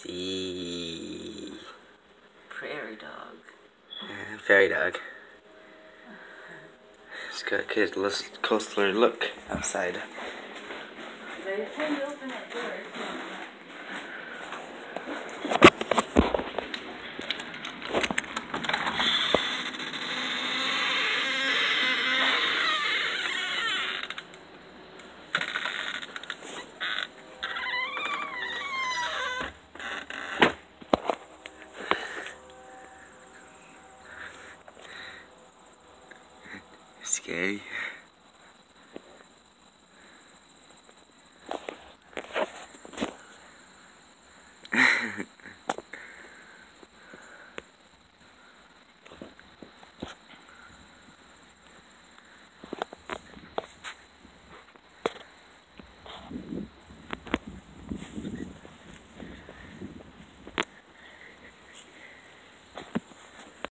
See. Prairie dog. Fairy dog. It's got a good coastal look outside. They tend to open that door. Scary.